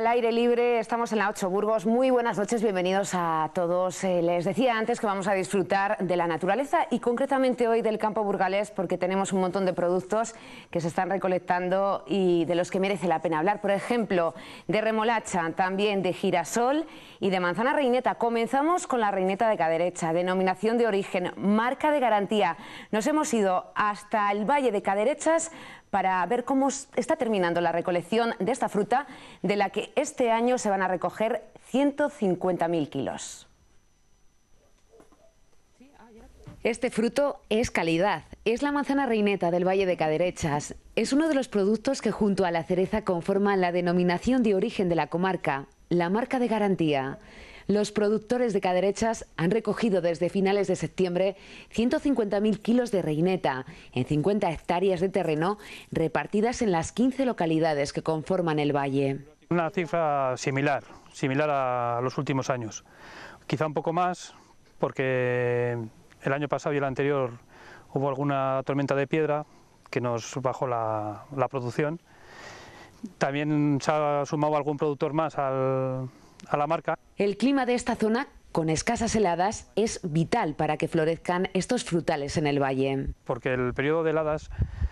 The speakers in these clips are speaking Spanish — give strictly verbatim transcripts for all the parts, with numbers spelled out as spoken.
al aire libre, estamos en la ocho Burgos. Muy buenas noches, bienvenidos a todos. Eh, les decía antes que vamos a disfrutar de la naturaleza y concretamente hoy del campo burgalés, porque tenemos un montón de productos que se están recolectando y de los que merece la pena hablar. Por ejemplo, de remolacha, también de girasol y de manzana reineta. Comenzamos con la reineta de Caderecha, denominación de origen, marca de garantía. Nos hemos ido hasta el Valle de Caderechas para ver cómo está terminando la recolección de esta fruta, de la que este año se van a recoger ciento cincuenta mil kilos. Este fruto es calidad, es la manzana reineta del Valle de Caderechas. Es uno de los productos que junto a la cereza conforman la denominación de origen de la comarca, la marca de garantía. Los productores de Caderechas han recogido desde finales de septiembre ciento cincuenta mil kilos de reineta en cincuenta hectáreas de terreno repartidas en las quince localidades que conforman el valle. Una cifra similar, similar a los últimos años. Quizá un poco más porque el año pasado y el anterior hubo alguna tormenta de piedra que nos bajó la, la producción. También se ha sumado algún productor más al... a la marca. El clima de esta zona, con escasas heladas, es vital para que florezcan estos frutales en el valle. Porque el periodo de heladas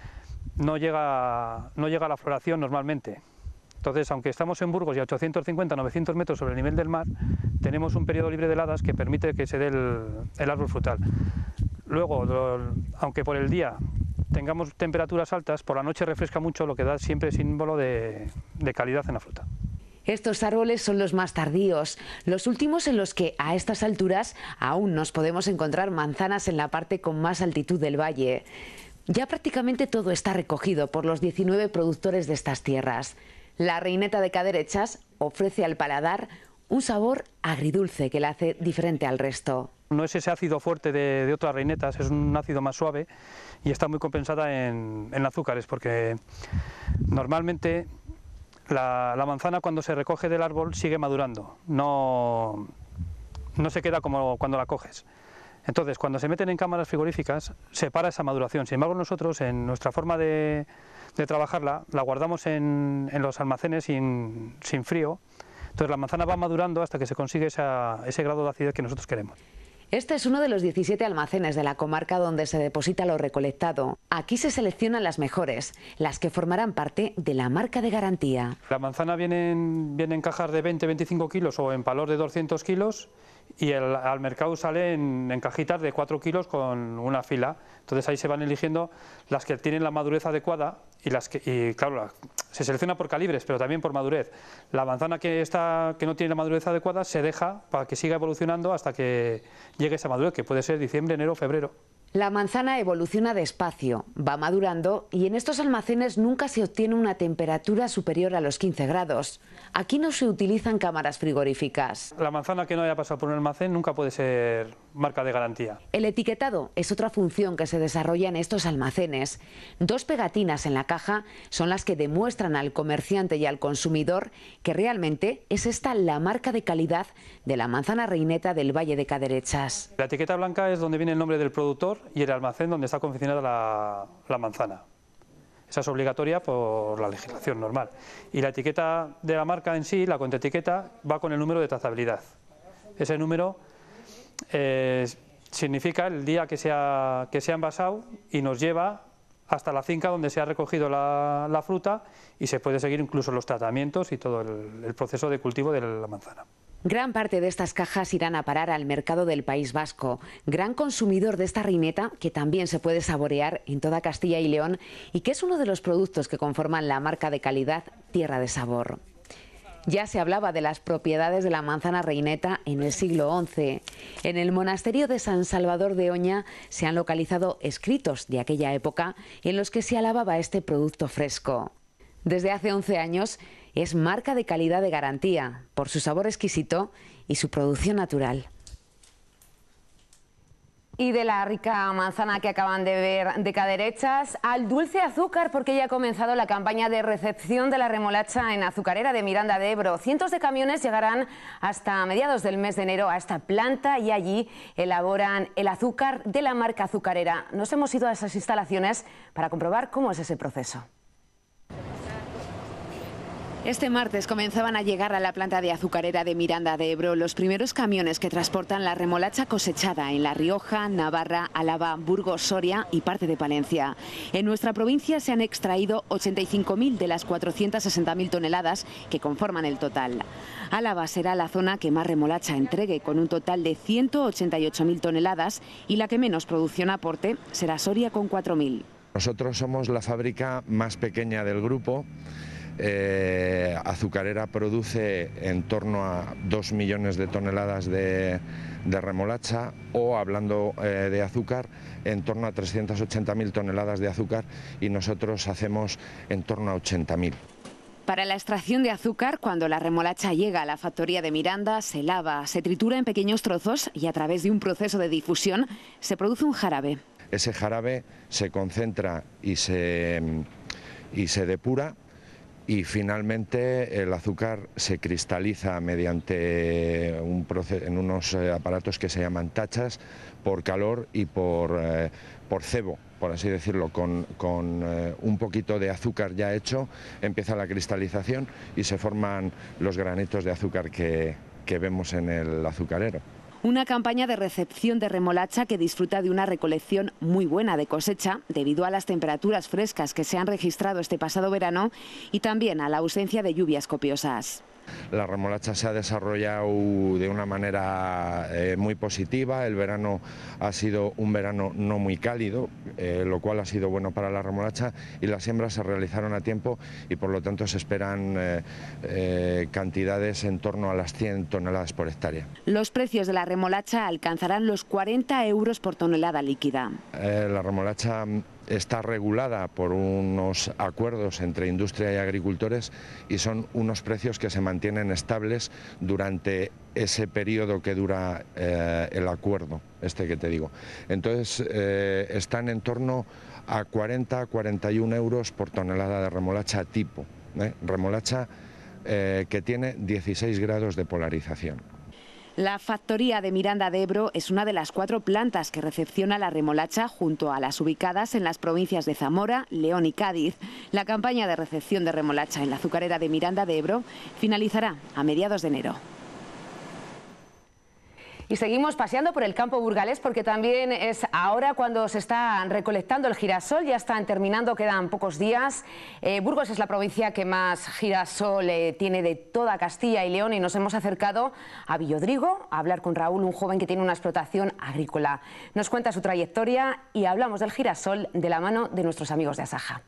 no llega, no llega a la floración normalmente. Entonces, aunque estamos en Burgos y a ochocientos cincuenta a novecientos metros sobre el nivel del mar, tenemos un periodo libre de heladas que permite que se dé el, el árbol frutal. Luego, lo, aunque por el día tengamos temperaturas altas, por la noche refresca mucho, lo que da siempre símbolo de, de calidad en la fruta. Estos árboles son los más tardíos, los últimos en los que a estas alturas aún nos podemos encontrar manzanas en la parte con más altitud del valle. Ya prácticamente todo está recogido por los diecinueve productores de estas tierras. La reineta de Caderechas ofrece al paladar un sabor agridulce que la hace diferente al resto. No es ese ácido fuerte de, de otras reinetas, es un ácido más suave y está muy compensada en, en azúcares, porque normalmente La, la manzana cuando se recoge del árbol sigue madurando, no, no se queda como cuando la coges. Entonces, cuando se meten en cámaras frigoríficas, se para esa maduración. Sin embargo, nosotros, en nuestra forma de, de trabajarla, la guardamos en, en los almacenes sin, sin frío. Entonces, la manzana va madurando hasta que se consigue esa, ese grado de acidez que nosotros queremos. Este es uno de los diecisiete almacenes de la comarca donde se deposita lo recolectado. Aquí se seleccionan las mejores, las que formarán parte de la marca de garantía. La manzana viene en, viene en cajas de veinte a veinticinco kilos o en palos de doscientos kilos y el, al mercado sale en, en cajitas de cuatro kilos con una fila. Entonces ahí se van eligiendo las que tienen la madurez adecuada y las que, y claro, la, se selecciona por calibres, pero también por madurez. La manzana que, está, que no tiene la madurez adecuada se deja para que siga evolucionando hasta que llegue esa madurez, que puede ser diciembre, enero, febrero. La manzana evoluciona despacio, va madurando y en estos almacenes nunca se obtiene una temperatura superior a los quince grados. Aquí no se utilizan cámaras frigoríficas. La manzana que no haya pasado por un almacén nunca puede ser marca de garantía. El etiquetado es otra función que se desarrolla en estos almacenes. Dos pegatinas en la caja son las que demuestran al comerciante y al consumidor que realmente es esta la marca de calidad de la manzana reineta del Valle de Caderechas. La etiqueta blanca es donde viene el nombre del productor y el almacén donde está confeccionada la, la manzana. Esa es obligatoria por la legislación normal. Y la etiqueta de la marca en sí, la contraetiqueta, va con el número de trazabilidad. Ese número eh, significa el día que se, ha, que se ha envasado y nos lleva hasta la finca donde se ha recogido la, la fruta y se puede seguir incluso los tratamientos y todo el, el proceso de cultivo de la manzana. Gran parte de estas cajas irán a parar al mercado del País Vasco, gran consumidor de esta reineta que también se puede saborear en toda Castilla y León y que es uno de los productos que conforman la marca de calidad Tierra de Sabor. Ya se hablaba de las propiedades de la manzana reineta en el siglo once. En el monasterio de San Salvador de Oña se han localizado escritos de aquella época en los que se alababa este producto fresco. Desde hace once años es marca de calidad de garantía por su sabor exquisito y su producción natural. Y de la rica manzana que acaban de ver de Caderechas al dulce azúcar, porque ya ha comenzado la campaña de recepción de la remolacha en azucarera de Miranda de Ebro. Cientos de camiones llegarán hasta mediados del mes de enero a esta planta y allí elaboran el azúcar de la marca azucarera. Nos hemos ido a esas instalaciones para comprobar cómo es ese proceso. Este martes comenzaban a llegar a la planta de azucarera de Miranda de Ebro los primeros camiones que transportan la remolacha cosechada en La Rioja, Navarra, Álava, Burgos, Soria y parte de Palencia. En nuestra provincia se han extraído ochenta y cinco mil de las cuatrocientas sesenta mil toneladas que conforman el total. Álava será la zona que más remolacha entregue, con un total de ciento ochenta y ocho mil toneladas, y la que menos producción aporte será Soria con cuatro mil. Nosotros somos la fábrica más pequeña del grupo. Eh, Azucarera produce en torno a dos millones de toneladas de, de remolacha, o hablando eh, de azúcar, en torno a trescientas ochenta mil toneladas de azúcar, y nosotros hacemos en torno a ochenta mil. Para la extracción de azúcar, cuando la remolacha llega a la factoría de Miranda, se lava, se tritura en pequeños trozos y a través de un proceso de difusión se produce un jarabe. Ese jarabe se concentra y se, y se depura, y finalmente el azúcar se cristaliza mediante un proceso, en unos aparatos que se llaman tachas, por calor y por, eh, por cebo, por así decirlo. Con, con eh, un poquito de azúcar ya hecho, empieza la cristalización y se forman los granitos de azúcar que, que vemos en el azucarero. Una campaña de recepción de remolacha que disfruta de una recolección muy buena de cosecha debido a las temperaturas frescas que se han registrado este pasado verano y también a la ausencia de lluvias copiosas. La remolacha se ha desarrollado de una manera eh, muy positiva. El verano ha sido un verano no muy cálido, eh, lo cual ha sido bueno para la remolacha, y las siembras se realizaron a tiempo y por lo tanto se esperan eh, eh, cantidades en torno a las cien toneladas por hectárea. Los precios de la remolacha alcanzarán los cuarenta euros por tonelada líquida. Eh, la remolacha está regulada por unos acuerdos entre industria y agricultores, y son unos precios que se mantienen estables durante ese periodo que dura eh, el acuerdo, este que te digo. Entonces eh, están en torno a cuarenta a cuarenta y un euros por tonelada de remolacha tipo, ¿eh? remolacha eh, que tiene dieciséis grados de polarización. La factoría de Miranda de Ebro es una de las cuatro plantas que recepciona la remolacha junto a las ubicadas en las provincias de Zamora, León y Cádiz. La campaña de recepción de remolacha en la azucarera de Miranda de Ebro finalizará a mediados de enero. Y seguimos paseando por el campo burgalés, porque también es ahora cuando se está recolectando el girasol. Ya están terminando, quedan pocos días. Eh, Burgos es la provincia que más girasol eh, tiene de toda Castilla y León, y nos hemos acercado a Villodrigo a hablar con Raúl, un joven que tiene una explotación agrícola. Nos cuenta su trayectoria y hablamos del girasol de la mano de nuestros amigos de Asaja.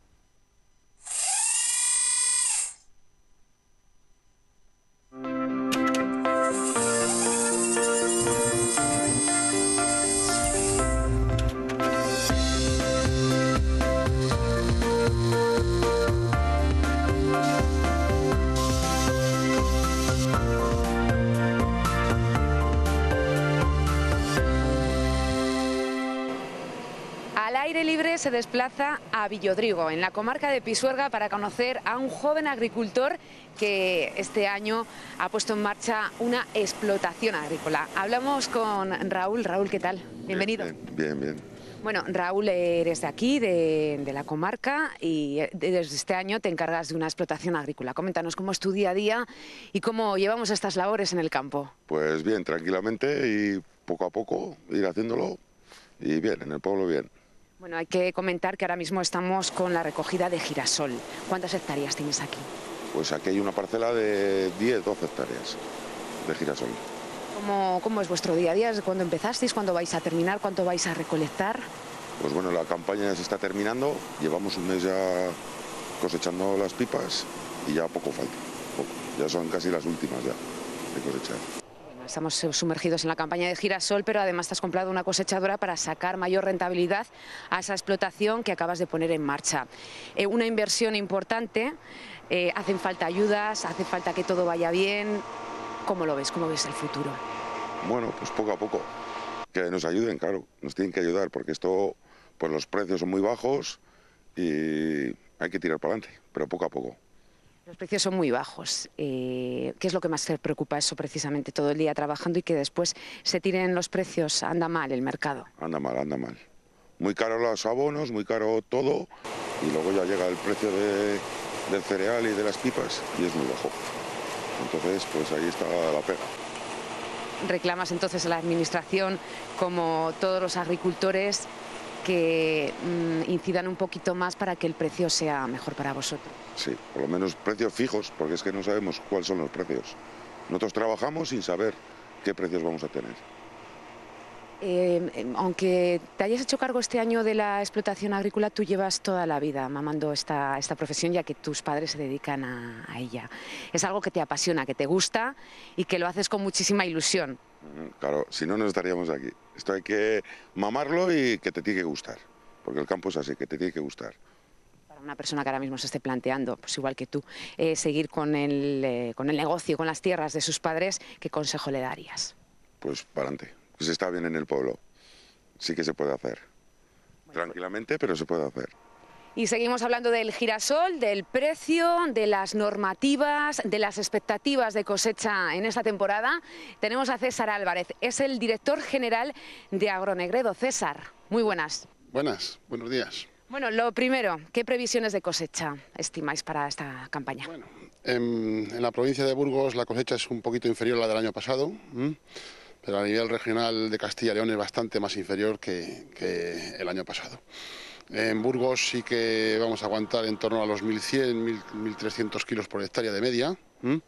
Al aire libre se desplaza a Villodrigo, en la comarca de Pisuerga, para conocer a un joven agricultor que este año ha puesto en marcha una explotación agrícola. Hablamos con Raúl. Raúl, ¿qué tal? Bienvenido. Bien, bien, bien. Bueno, Raúl, eres de aquí, de, de la comarca, y desde este año te encargas de una explotación agrícola. Coméntanos cómo es tu día a día y cómo llevamos estas labores en el campo. Pues bien, tranquilamente y poco a poco ir haciéndolo, y bien, en el pueblo bien. Bueno, hay que comentar que ahora mismo estamos con la recogida de girasol. ¿Cuántas hectáreas tienes aquí? Pues aquí hay una parcela de diez, doce hectáreas de girasol. ¿Cómo, cómo es vuestro día a día? ¿Desde cuándo empezasteis? ¿Cuándo vais a terminar? ¿Cuánto vais a recolectar? Pues bueno, la campaña se está terminando, llevamos un mes ya cosechando las pipas y ya poco falta, poco. Ya son casi las últimas ya de cosechar. Estamos sumergidos en la campaña de girasol, pero además te has comprado una cosechadora para sacar mayor rentabilidad a esa explotación que acabas de poner en marcha. Eh, una inversión importante, eh, hacen falta ayudas, hace falta que todo vaya bien. ¿Cómo lo ves? ¿Cómo ves el futuro? Bueno, pues poco a poco. Que nos ayuden, claro, nos tienen que ayudar, porque esto, pues los precios son muy bajos y hay que tirar para adelante, pero poco a poco. Los precios son muy bajos. Eh, ¿Qué es lo que más te preocupa? Eso precisamente, todo el día trabajando y que después se tiren los precios. Anda mal el mercado. Anda mal, anda mal. Muy caro los abonos, muy caro todo, y luego ya llega el precio de, del cereal y de las pipas y es muy bajo. Entonces, pues ahí está la pega. Reclamas entonces a la administración, como todos los agricultores, que mmm, incidan un poquito más para que el precio sea mejor para vosotros. Sí, por lo menos precios fijos, porque es que no sabemos cuáles son los precios. Nosotros trabajamos sin saber qué precios vamos a tener. Eh, aunque te hayas hecho cargo este año de la explotación agrícola, tú llevas toda la vida mamando esta, esta profesión, ya que tus padres se dedican a, a ella. Es algo que te apasiona, que te gusta y que lo haces con muchísima ilusión. Claro, si no, no estaríamos aquí. Esto hay que mamarlo y que te tiene que gustar, porque el campo es así, que te tiene que gustar. Para una persona que ahora mismo se esté planteando, pues igual que tú, eh, seguir con el, eh, con el negocio, con las tierras de sus padres, ¿qué consejo le darías? Pues para adelante. Pues está bien en el pueblo, sí que se puede hacer. Bueno, tranquilamente, pero se puede hacer. Y seguimos hablando del girasol, del precio, de las normativas, de las expectativas de cosecha en esta temporada. Tenemos a César Álvarez, es el director general de Agronegredo. César, muy buenas. Buenas, buenos días. Bueno, lo primero, ¿qué previsiones de cosecha estimáis para esta campaña? Bueno, en, en la provincia de Burgos la cosecha es un poquito inferior a la del año pasado. ¿m? Pero a nivel regional de Castilla y León es bastante más inferior que, que el año pasado. En Burgos sí que vamos a aguantar en torno a los mil cien, mil trescientos kilos por hectárea de media, ¿m?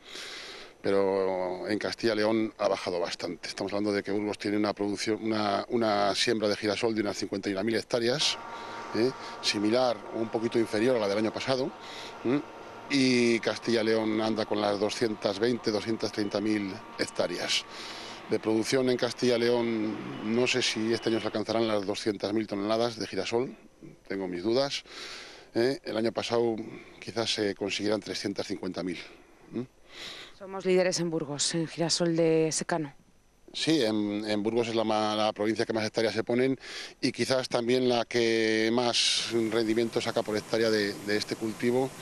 Pero en Castilla y León ha bajado bastante. Estamos hablando de que Burgos tiene una producción, una, una siembra de girasol de unas cincuenta y una mil hectáreas, ¿eh? Similar o un poquito inferior a la del año pasado, ¿m? Y Castilla y León anda con las doscientas veinte, doscientas treinta mil hectáreas. De producción en Castilla y León, no sé si este año se alcanzarán las doscientas mil toneladas de girasol, tengo mis dudas. ¿eh? El año pasado quizás se consiguieran trescientas cincuenta mil. ¿Mm? Somos líderes en Burgos, en girasol de secano. Sí, en, en Burgos es la, la provincia que más hectáreas se ponen y quizás también la que más rendimiento saca por hectárea de, de este cultivo,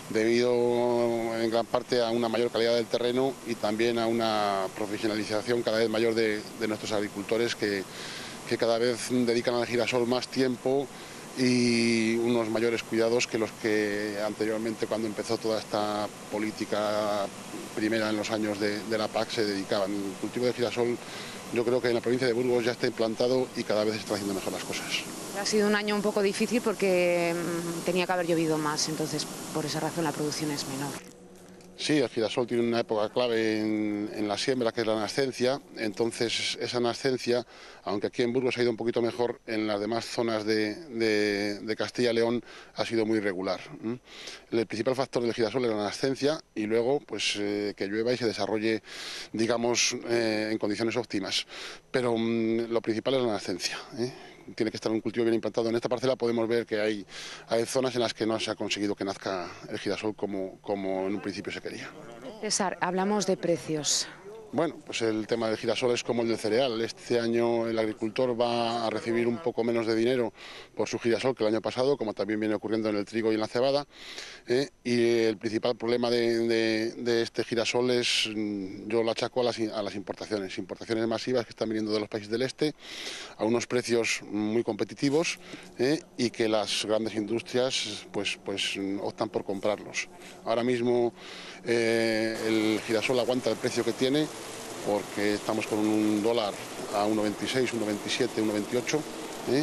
debido en gran parte a una mayor calidad del terreno y también a una profesionalización cada vez mayor de, de nuestros agricultores que, que cada vez dedican al girasol más tiempo y unos mayores cuidados que los que anteriormente, cuando empezó toda esta política primera en los años de, de la P A C, se dedicaban. El cultivo de girasol yo creo que en la provincia de Burgos ya está implantado y cada vez se están haciendo mejor las cosas. Ha sido un año un poco difícil porque mmm, tenía que haber llovido más, entonces por esa razón la producción es menor. Sí, el girasol tiene una época clave en, en la siembra, que es la nascencia. Entonces, esa nascencia, aunque aquí en Burgos ha ido un poquito mejor, en las demás zonas de, de, de Castilla y León ha sido muy irregular. El principal factor del girasol es la nascencia y luego pues, eh, que llueva y se desarrolle, digamos, eh, en condiciones óptimas. Pero um, lo principal es la nascencia, ¿eh? Tiene que estar un cultivo bien implantado. En esta parcela podemos ver que hay, hay zonas en las que no se ha conseguido que nazca el girasol como, como en un principio se quería. César, hablamos de precios. Bueno, pues el tema del girasol es como el del cereal. Este año el agricultor va a recibir un poco menos de dinero por su girasol que el año pasado, como también viene ocurriendo en el trigo y en la cebada. ¿eh? Y el principal problema de, de, de este girasol es, yo lo achaco a las, a las importaciones, importaciones masivas que están viniendo de los países del este a unos precios muy competitivos ¿eh? y que las grandes industrias pues, pues optan por comprarlos. Ahora mismo eh, el girasol aguanta el precio que tiene, porque estamos con un dólar a uno veintiséis, uno veintisiete, uno veintiocho ¿eh?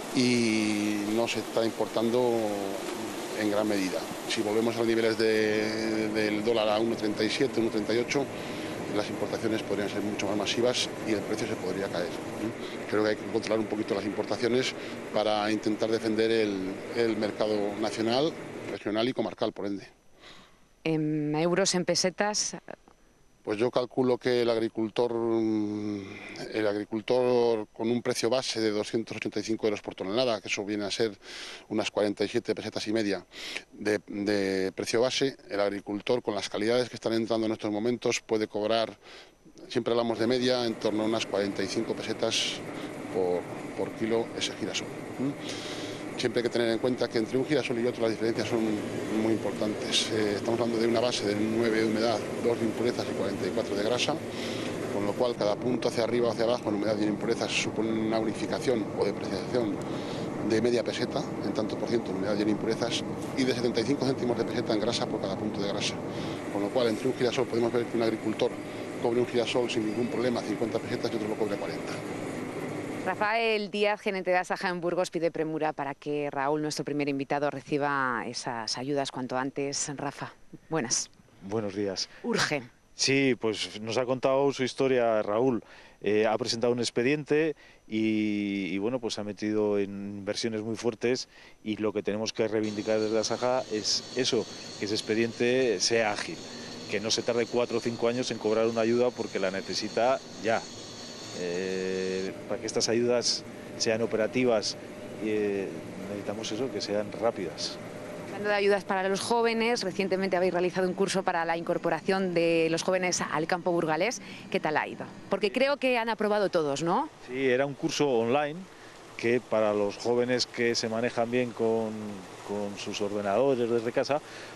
y no se está importando en gran medida. Si volvemos a los niveles de, del dólar a uno treinta y siete, uno treinta y ocho, las importaciones podrían ser mucho más masivas y el precio se podría caer. ¿eh? Creo que hay que controlar un poquito las importaciones para intentar defender el, el mercado nacional, regional y comarcal, por ende. En euros, en pesetas. Pues yo calculo que el agricultor, el agricultor con un precio base de doscientos ochenta y cinco euros por tonelada, que eso viene a ser unas cuarenta y siete pesetas y media de, de precio base, el agricultor con las calidades que están entrando en estos momentos puede cobrar, siempre hablamos de media, en torno a unas cuarenta y cinco pesetas por, por kilo ese girasol. Siempre hay que tener en cuenta que entre un girasol y otro las diferencias son muy importantes. Eh, estamos hablando de una base de nueve de humedad, dos de impurezas y cuarenta y cuatro de grasa, con lo cual cada punto hacia arriba o hacia abajo en humedad y en impurezas supone una unificación o depreciación de media peseta en tanto por ciento en humedad y en impurezas y de setenta y cinco céntimos de peseta en grasa por cada punto de grasa. Con lo cual, entre un girasol podemos ver que un agricultor cobre un girasol sin ningún problema cincuenta pesetas y otro lo cobre cuarenta. Rafael Díaz, gerente de Asaja en Burgos, pide premura para que Raúl, nuestro primer invitado, reciba esas ayudas cuanto antes. Rafa, buenas. Buenos días. Urge. Sí, pues nos ha contado su historia Raúl. Eh, ha presentado un expediente y, y bueno, pues se ha metido en inversiones muy fuertes y lo que tenemos que reivindicar desde Asaja es eso, que ese expediente sea ágil, que no se tarde cuatro o cinco años en cobrar una ayuda porque la necesita ya. Eh, para que estas ayudas sean operativas, eh, necesitamos eso, que sean rápidas. Hablando de ayudas para los jóvenes, recientemente habéis realizado un curso para la incorporación de los jóvenes al campo burgalés. ¿Qué tal ha ido? Porque creo que han aprobado todos, ¿no? Sí, era un curso online que para los jóvenes que se manejan bien con, con sus ordenadores desde casa,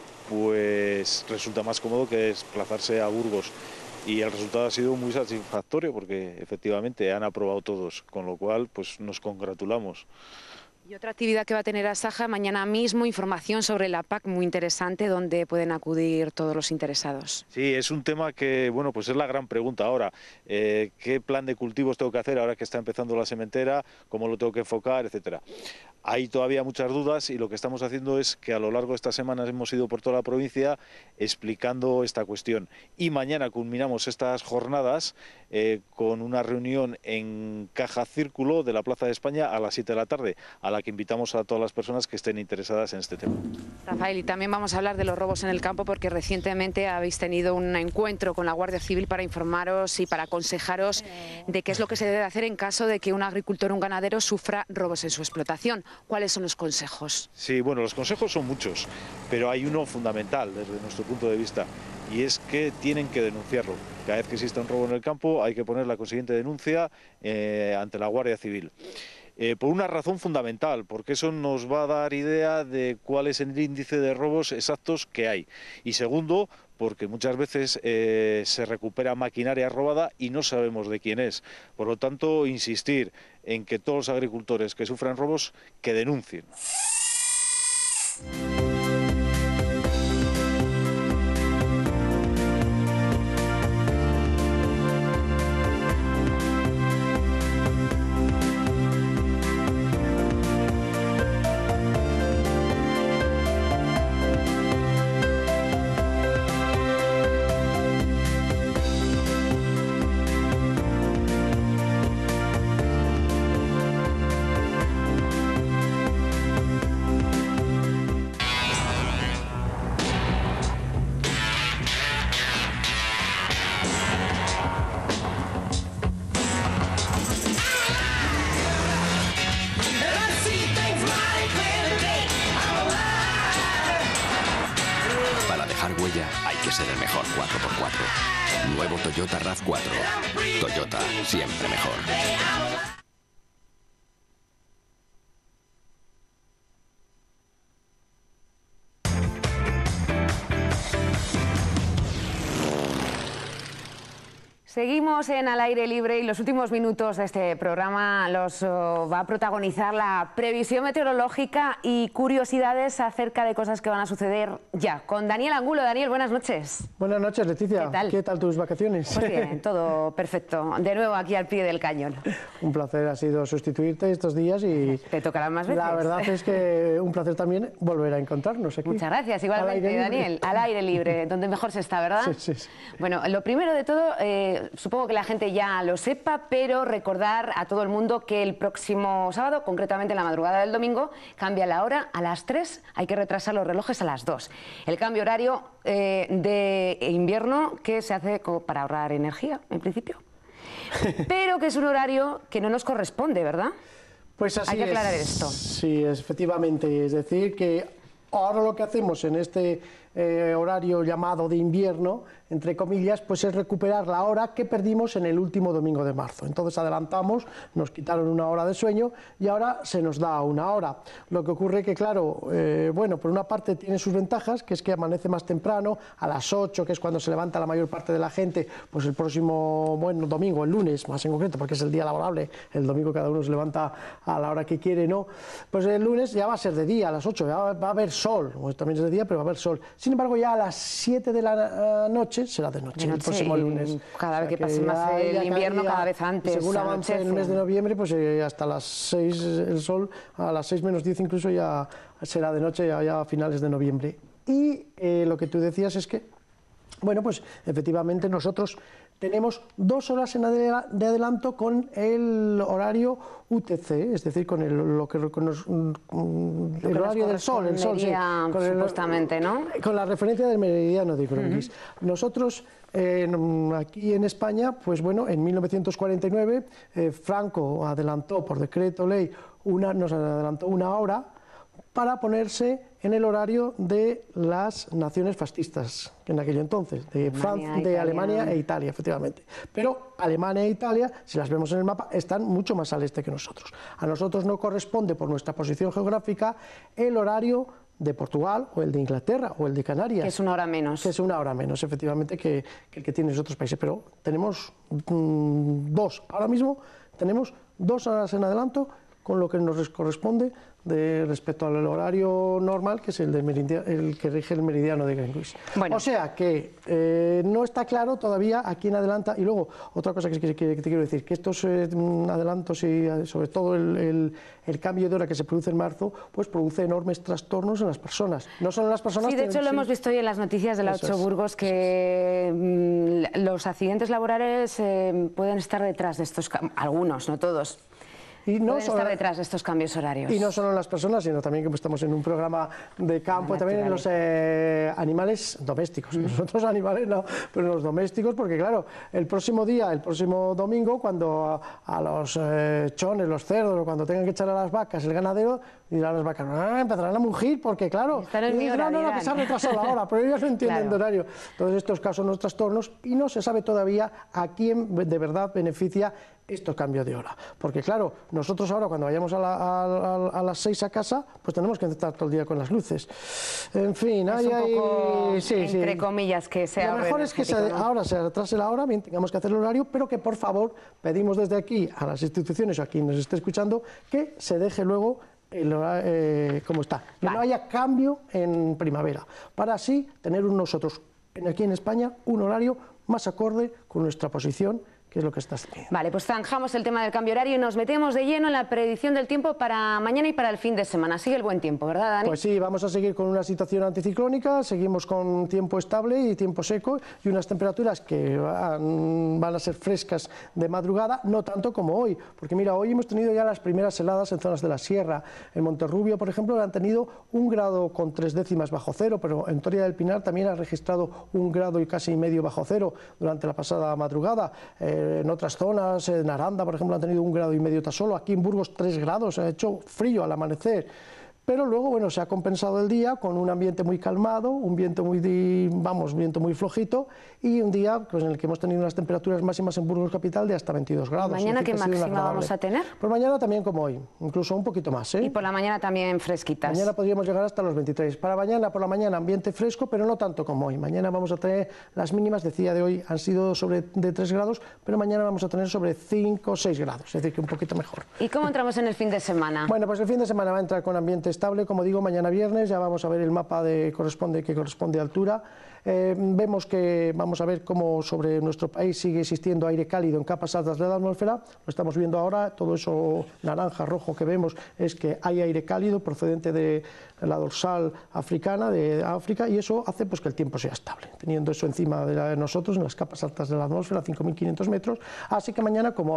pues resulta más cómodo que desplazarse a Burgos. Y el resultado ha sido muy satisfactorio porque efectivamente han aprobado todos, con lo cual pues nos congratulamos. Y otra actividad que va a tener Asaja mañana mismo, información sobre la P A C muy interesante, donde pueden acudir todos los interesados. Sí, es un tema que, bueno, pues es la gran pregunta ahora. Eh, ¿Qué plan de cultivos tengo que hacer ahora que está empezando la sementera? ¿Cómo lo tengo que enfocar? Etcétera. Hay todavía muchas dudas y lo que estamos haciendo es que a lo largo de estas semanas hemos ido por toda la provincia explicando esta cuestión. Y mañana culminamos estas jornadas eh, con una reunión en Caja Círculo de la Plaza de España a las siete de la tarde, a la que invitamos a todas las personas que estén interesadas en este tema. Rafael, y también vamos a hablar de los robos en el campo porque recientemente habéis tenido un encuentro con la Guardia Civil para informaros y para aconsejaros de qué es lo que se debe hacer en caso de que un agricultor o un ganadero sufra robos en su explotación. ¿Cuáles son los consejos? Sí, bueno, los consejos son muchos, pero hay uno fundamental desde nuestro punto de vista y es que tienen que denunciarlo. Cada vez que exista un robo en el campo hay que poner la consiguiente denuncia eh, ante la Guardia Civil. Eh, por una razón fundamental, porque eso nos va a dar idea de cuál es el índice de robos exactos que hay. Y segundo, porque muchas veces eh, se recupera maquinaria robada y no sabemos de quién es. Por lo tanto, insistir en que todos los agricultores que sufran robos, que denuncien. Hay que ser el mejor cuatro por cuatro. Nuevo Toyota RAV cuatro. Toyota, siempre mejor. Seguimos en Al Aire Libre y los últimos minutos de este programa los uh, va a protagonizar la previsión meteorológica y curiosidades acerca de cosas que van a suceder ya. Con Daniel Angulo. Daniel, buenas noches. Buenas noches, Leticia. ¿Qué tal? ¿Qué tal tus vacaciones? Pues bien, todo perfecto. De nuevo aquí al pie del cañón. Un placer ha sido sustituirte estos días y... Te tocarán más veces. La verdad es que un placer también volver a encontrarnos aquí. Muchas gracias, igualmente, Al Daniel. Al aire libre, donde mejor se está, ¿verdad? Sí, sí, sí. Bueno, lo primero de todo... Eh, Supongo que la gente ya lo sepa, pero recordar a todo el mundo que el próximo sábado, concretamente en la madrugada del domingo, cambia la hora a las tres, hay que retrasar los relojes a las dos. El cambio horario eh, de invierno que se hace como para ahorrar energía, en principio, pero que es un horario que no nos corresponde, ¿verdad? Pues así hay que aclarar es. esto. Sí, efectivamente, es decir que ahora lo que hacemos en este eh, horario llamado de invierno, entre comillas, pues es recuperar la hora que perdimos en el último domingo de marzo. Entonces adelantamos, nos quitaron una hora de sueño y ahora se nos da una hora. Lo que ocurre que, claro, eh, bueno, por una parte tiene sus ventajas, que es que amanece más temprano, a las ocho, que es cuando se levanta la mayor parte de la gente, pues el próximo, bueno, domingo, el lunes, más en concreto, porque es el día laborable, el domingo cada uno se levanta a la hora que quiere, ¿no? Pues el lunes ya va a ser de día, a las ocho, ya va, va a haber sol, pues también es de día, pero va a haber sol. Sin embargo, ya a las siete de la noche será de noche, de noche el próximo lunes. Cada vez o sea, que pase que más el invierno, cada, cada vez antes. Según avance el mes de noviembre, pues eh, hasta las seis el sol, a las seis menos diez incluso ya será de noche, ya, ya a finales de noviembre. Y eh, lo que tú decías es que, bueno, pues efectivamente nosotros tenemos dos horas en adela de adelanto con el horario U T C, es decir, con el, lo que, con los, el lo que horario del sol, el sol, sí, con el, supuestamente, ¿no? Con la referencia del meridiano de Greenwich. Uh-huh. Nosotros, eh, aquí en España, pues bueno, en mil novecientos cuarenta y nueve, eh, Franco adelantó por decreto ley, una, nos adelantó una hora para ponerse en el horario de las naciones fascistas, que en aquello entonces, de, Francia, de Alemania e Italia, efectivamente. Pero Alemania e Italia, si las vemos en el mapa, están mucho más al este que nosotros. A nosotros no corresponde, por nuestra posición geográfica, el horario de Portugal o el de Inglaterra o el de Canarias. Que es una hora menos. Que es una hora menos, efectivamente, que, que el que tienen los otros países. Pero tenemos mmm, dos, ahora mismo tenemos dos horas en adelanto con lo que nos corresponde de respecto al horario normal, que es el, de meridia, el que rige el meridiano de Greenwich. Bueno. O sea que eh, no está claro todavía a quién adelanta. Y luego, otra cosa que, que, que te quiero decir, que estos eh, adelantos y sobre todo el, el, el cambio de hora que se produce en marzo, pues produce enormes trastornos en las personas. No solo en las personas... Sí, de hecho lo hemos visto hoy en las noticias de la ocho Burgos, que mm, los accidentes laborales eh, pueden estar detrás de estos, algunos, no todos. Y no solo estar detrás de estos cambios horarios. Y no solo en las personas, sino también que estamos en un programa de campo, también en los eh, animales domésticos. Mm. Nosotros animales no, pero los domésticos, porque claro, el próximo día, el próximo domingo, cuando a, a los eh, chones, los cerdos, o cuando tengan que echar a las vacas, el ganadero, dirán las vacas, ah, empezarán a mugir, porque claro, y dirán, no, no, no, que se ha retrasado la hora, pero ellos no entienden claro. de horario. Todos estos casos son los trastornos y no se sabe todavía a quién de verdad beneficia estos cambios de hora, porque claro, nosotros ahora cuando vayamos a, la, a, a las seis a casa, pues tenemos que estar todo el día con las luces. En fin, es hay, un poco, hay, sí, entre sí. comillas, que sea lo mejor es que se, ¿no? ahora se retrase la hora, bien, tengamos que hacer el horario, pero que por favor pedimos desde aquí a las instituciones o a quien nos esté escuchando que se deje luego el horario, eh, como está, que vale. no haya cambio en primavera, para así tener nosotros aquí en España un horario más acorde con nuestra posición, que es lo que está haciendo. Vale, pues zanjamos el tema del cambio horario y nos metemos de lleno en la predicción del tiempo para mañana y para el fin de semana. Sigue el buen tiempo, ¿verdad, Dani? Pues sí, vamos a seguir con una situación anticiclónica, seguimos con tiempo estable y tiempo seco y unas temperaturas que van, van a ser frescas de madrugada, no tanto como hoy, porque mira, hoy hemos tenido ya las primeras heladas en zonas de la sierra. En Monterrubio, por ejemplo, han tenido un grado con tres décimas bajo cero, pero en Toria del Pinar también ha registrado un grado y casi medio bajo cero durante la pasada madrugada. Eh, En otras zonas, en Aranda, por ejemplo, han tenido un grado y medio tan solo. Aquí en Burgos tres grados, ha hecho frío al amanecer. Pero luego, bueno, se ha compensado el día con un ambiente muy calmado, un viento muy, vamos, viento muy flojito y un día pues, en el que hemos tenido unas temperaturas máximas en Burgos capital de hasta veintidós grados. ¿Mañana qué máxima vamos a tener? Pues mañana también como hoy, incluso un poquito más. ¿eh? Y por la mañana también fresquitas. Mañana podríamos llegar hasta los veintitrés. Para mañana, por la mañana, ambiente fresco, pero no tanto como hoy. Mañana vamos a tener las mínimas, decía de hoy, han sido sobre de tres grados, pero mañana vamos a tener sobre cinco o seis grados, es decir, que un poquito mejor. ¿Y cómo entramos en el fin de semana? Bueno, pues el fin de semana va a entrar con ambiente estable, como digo, mañana viernes, ya vamos a ver el mapa de corresponde, que corresponde a altura. Eh, vemos que vamos a ver cómo sobre nuestro país sigue existiendo aire cálido en capas altas de la atmósfera, lo estamos viendo ahora, todo eso naranja, rojo que vemos es que hay aire cálido procedente de la dorsal africana, de África, y eso hace pues, que el tiempo sea estable, teniendo eso encima de, la, de nosotros en las capas altas de la atmósfera, cinco mil quinientos metros, así que mañana como hoy,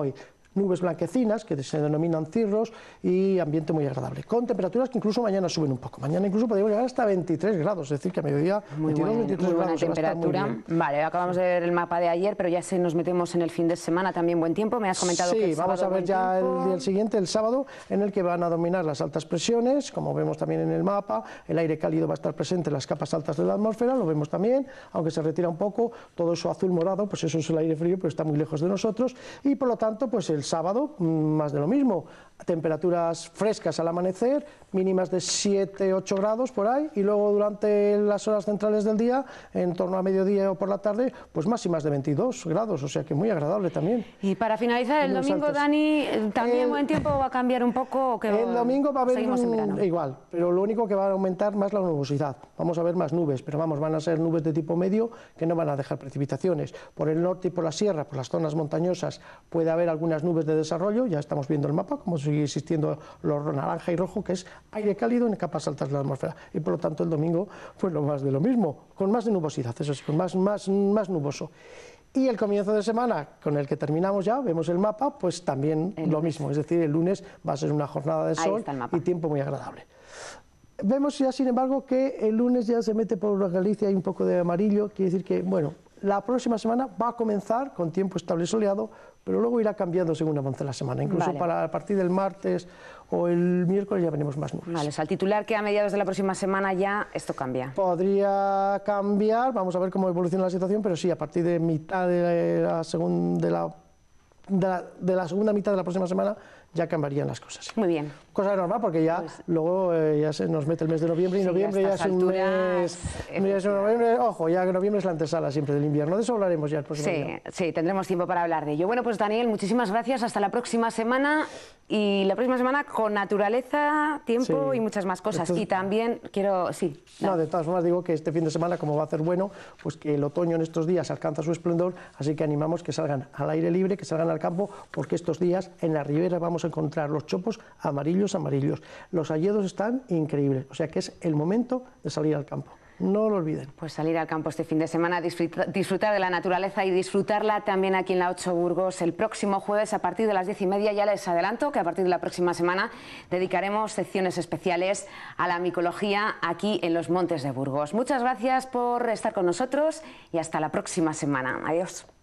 nubes blanquecinas que se denominan cirros y ambiente muy agradable, con temperaturas que incluso mañana suben un poco. Mañana incluso podemos llegar hasta veintitrés grados, es decir, que a mediodía muy veintidós, buen, veintitrés muy buena grados. Temperatura. Muy vale, acabamos de ver el mapa de ayer, pero ya se nos metemos en el fin de semana, también buen tiempo. Me has comentado sí, que el vamos sábado a ver ya tiempo. el día siguiente, el sábado, en el que van a dominar las altas presiones, como vemos también en el mapa. El aire cálido va a estar presente en las capas altas de la atmósfera, lo vemos también, aunque se retira un poco, todo eso azul morado, pues eso es el aire frío, pero está muy lejos de nosotros, y por lo tanto, pues el sábado, más de lo mismo, temperaturas frescas al amanecer, mínimas de siete ocho grados por ahí, y luego durante las horas centrales del día, en torno a mediodía o por la tarde, pues máximas de veintidós grados, o sea que muy agradable también. Y para finalizar, el domingo, altas. Dani, ¿también el buen tiempo va a cambiar un poco? ¿O que el domingo va a haber un, igual, pero lo único que va a aumentar más la nubosidad. Vamos a ver más nubes, pero vamos, van a ser nubes de tipo medio que no van a dejar precipitaciones. Por el norte y por la sierra, por las zonas montañosas, puede haber algunas nubes de desarrollo, ya estamos viendo el mapa, como sigue existiendo lo naranja y rojo, que es aire cálido en capas altas de la atmósfera, y por lo tanto el domingo pues lo más de lo mismo, con más de nubosidad, eso sí, con más, más, más nuboso. Y el comienzo de semana, con el que terminamos ya, vemos el mapa, pues también el lo mismo, es decir, el lunes va a ser una jornada de sol y tiempo muy agradable. Vemos ya, sin embargo, que el lunes ya se mete por Galicia y un poco de amarillo, quiere decir que, bueno, la próxima semana va a comenzar con tiempo estable y soleado, pero luego irá cambiando según avance la semana. Incluso vale. para a partir del martes o el miércoles ya veremos más nubes. Vale, o sea, al titular que a mediados de la próxima semana ya esto cambia. Podría cambiar, vamos a ver cómo evoluciona la situación, pero sí, a partir de mitad de la, segun, de la, de la, de la segunda mitad de la próxima semana ya cambiarían las cosas. Muy bien. Cosa normal, porque ya pues, luego eh, ya se nos mete el mes de noviembre y sí, noviembre ya es un mes, mes de noviembre, ojo, ya que noviembre es la antesala siempre del invierno, de eso hablaremos ya el próximo sí, día. Sí, tendremos tiempo para hablar de ello. Bueno, pues Daniel, muchísimas gracias, hasta la próxima semana, y la próxima semana con naturaleza, tiempo sí. y muchas más cosas. Entonces, y también quiero, sí. No, de todas formas digo que este fin de semana, como va a hacer bueno, pues que el otoño en estos días alcanza su esplendor, así que animamos que salgan al aire libre, que salgan al campo, porque estos días en la ribera vamos a encontrar los chopos amarillos, amarillos. Los hayedos están increíbles, o sea que es el momento de salir al campo. No lo olviden. Pues salir al campo este fin de semana, disfrutar, disfrutar de la naturaleza y disfrutarla también aquí en la ocho Burgos el próximo jueves a partir de las diez y media. Ya les adelanto que a partir de la próxima semana dedicaremos secciones especiales a la micología aquí en los Montes de Burgos. Muchas gracias por estar con nosotros y hasta la próxima semana. Adiós.